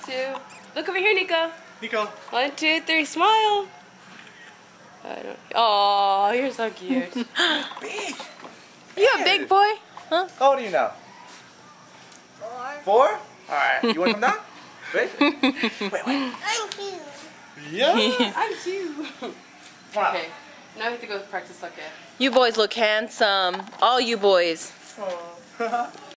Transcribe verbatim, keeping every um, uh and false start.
two. Look over here, Nico. Nico. One, two, three. Smile. I don't. Oh, you're so cute. Big. You a big boy? Huh? How old are you now? Four. Four? Alright. You want to come down? Wait. Wait, wait. I'm two. Yeah. I'm two. Come on. Okay. Now we have to go practice soccer. You boys look handsome. All you boys. Oh.